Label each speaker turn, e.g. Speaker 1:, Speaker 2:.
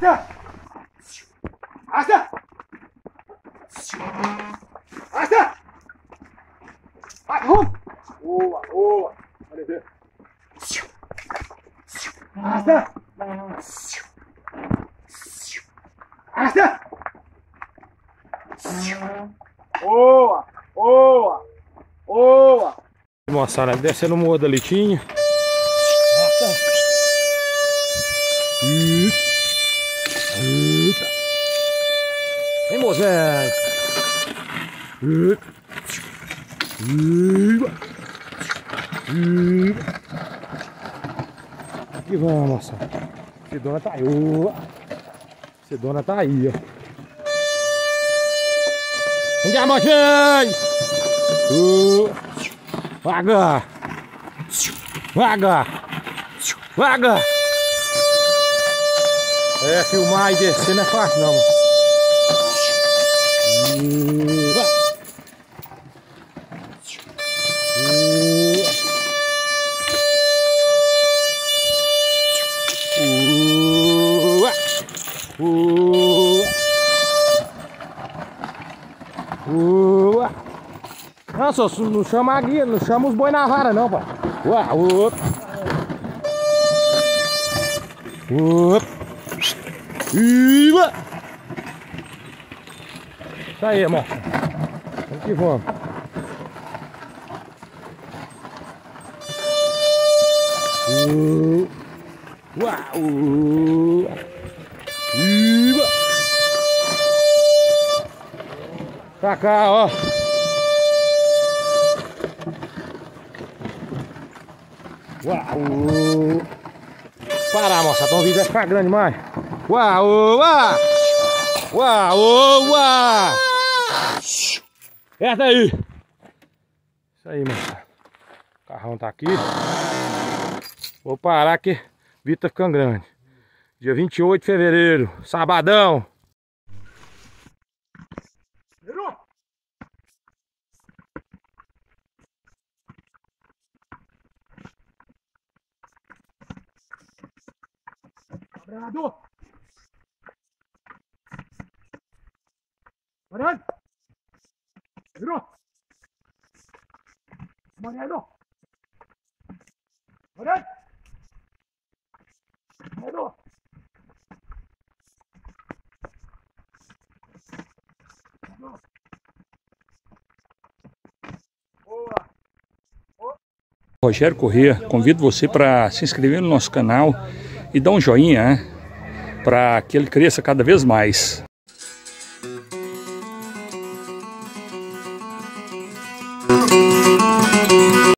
Speaker 1: Arrasta! Arrasta! Arrasta! Vai, rumo! Boa, boa! Olha ver. Arrasta! Arrasta! Boa! Boa! Boa!
Speaker 2: Moçada, descendo o morro da Litinha. Vem, moçada! Aqui vamos, moçada. Cedona tá aí, ó. Cedona tá aí, ó. Vem, diamante! Vaga! Vaga! Vaga! É, filmar e descer não é fácil não, mano. Não, só não chama a guia, não chama os boi na vara não, pai. Isso aí, amor. Vamos que vamos. Pra cá, ó. Parar, moça, então o vídeo vai ficar grande demais. Aperta aí. Isso aí, moça. O carrão tá aqui. Vou parar que o vídeo tá ficando grande. Dia 28 de fevereiro, sabadão.
Speaker 1: Brador! Mariano! Virou! Mariano! Mariano! Mariano! Boa!
Speaker 3: Rogério Corrêa, convido você para se inscrever no nosso canal e dar um joinha, né? Para que ele cresça cada vez mais.
Speaker 4: Música